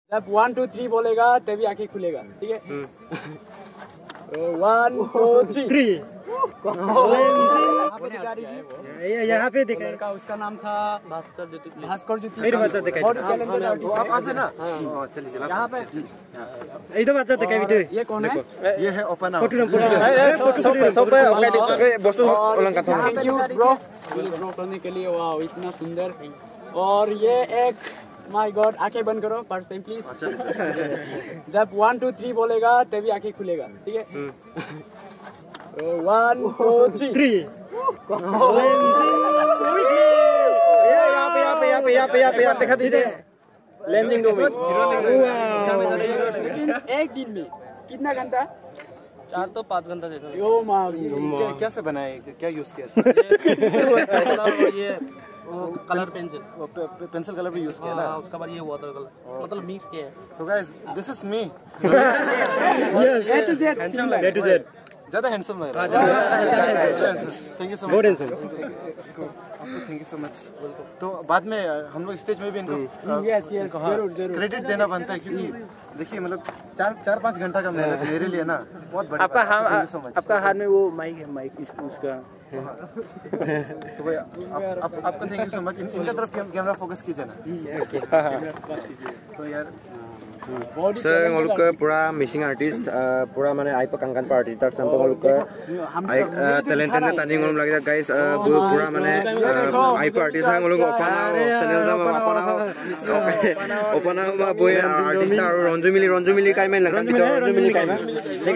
जब 1 2 3 बोलेगा तभी आंखें खुलेगा, ठीक है? 1 2 3। यहाँ पे देखा लड़का, उसका नाम था भास्कर ज्योति। फिर बच्चा दिखाई बहुत टैलेंटेड आर्टिस्ट है। आप है ना? चलिए चलिए यहाँ पे इधर बच्चा दिखाई वीडियो। ये कौन है? ये है open photo thank you bro करने के लिए। वाह, इतना सुंदर। और ये एक, माय गॉड, आंखें बंद करो फर्स्ट टाइम प्लीज। जब 1 2 3 बोलेगा तभी आंखें खुलेगा, ठीक है? 1 2 3। यहाँ पे दिखा दीजिए लैंडिंग दो में। एक दिन में कितना घंटा? 4 तो 5 घंटा देखा। यो माँ, कैसे बनाए, क्या यूज किया? ये कलर पेंसिल पेंसिल कलर भी यूज किया ना? उसका बाद ये वाटर कलर मतलब मिक्स किया है। तो guys this is me. A to Z, ज्यादा हैंडसम लग रहा है। Thank you so much. Thank you so much. तो बाद में हम लोग स्टेज में भी इनको यस जरूर जरूर क्रेडिट देना बनता है, क्योंकि देखिए मतलब 4-5 घंटा का मेहनत मेरे लिए ना बहुत बड़ी आपका बात है। Thank you so much। आपका हाथ में वो माइक है, माइक उसका। तो भाई आपको थैंक यू सो मच। इनका तरफ कैमरा फोकस कीजिए ना। तो यार sir ngoluk pura missing artist pura mane ai pa kangkan pa artist tak sampai ngoluk ai talented na tani ngolum lagi guys pura mane ai pa artist ngoluk opana channel jam opana ma boy artist aru Ronju Mili kai main langkan bitor Ronju Mili kai main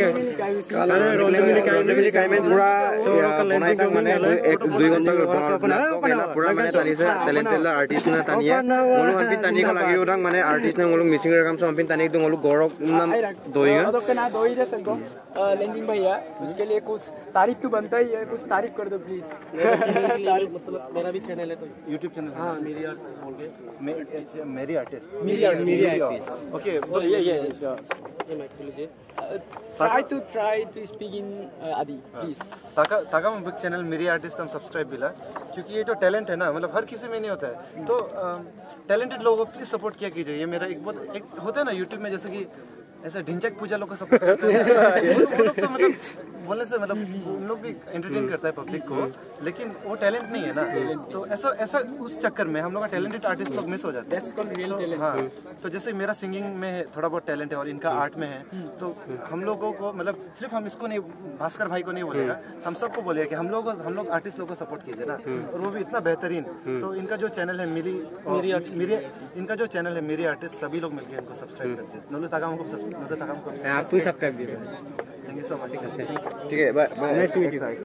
pura banai tak mane 1-2 घंटा pura mane tani se talented artist na tania ngoluk hampir tani ko lagi orang mane artist na ngoluk missing rekam so तनिक तो ngoluk gorok nam doinga तो ना दो ही दे सको landing भैया, उसके लिए कुछ तारीफ तो बनता ही है, कुछ तारीफ कर दो प्लीज। मतलब मेरा भी चैनल है तो यूट्यूब चैनल। हाँ, मेरी आर्टिस्ट बोल के मेरी आर्टिस्ट ओके। ये माइक लीजिए। try to speak in Adi please। ताका बिग चैनल मेरी आर्टिस्ट हम सब्सक्राइब भी ला, क्योंकि ये जो टैलेंट है ना मतलब हर किसी में नहीं होता है। तो टैलेंटेड लोगों को प्लीज सपोर्ट किया कीजिए। ये मेरा एक होता है ना यूट्यूब में, जैसे कि ऐसे ढिंचक पूजा लोग को सपोर्ट करते हैं। वो लोग तो मतलब बोलने से मतलब उन लोग भी एंटरटेन करता है पब्लिक को, लेकिन वो टैलेंट नहीं है ना। तो ऐसा उस चक्कर में हम लोग का टैलेंटेड आर्टिस्ट लोग मिस हो जाते हैं। हाँ, तो जैसे मेरा सिंगिंग में थोड़ा बहुत टैलेंट है और इनका आर्ट में है, तो हम लोगों को मतलब सिर्फ हम इसको नहीं, भास्कर भाई को नहीं बोलेगा, हम सबको बोलेगा कि हम लोग आर्टिस्ट लोग को सपोर्ट कीजिए ना। और वो भी इतना बेहतरीन। तो इनका जो चैनल है इनका जो चैनल है मेरी आर्टिस्ट, सभी लोग मिलकर इनको सब्सक्राइब करते हैं। नोलू ताकाम को आप भी सब्सक्राइब कीजिए। Thank you so much. ठीक है बाय।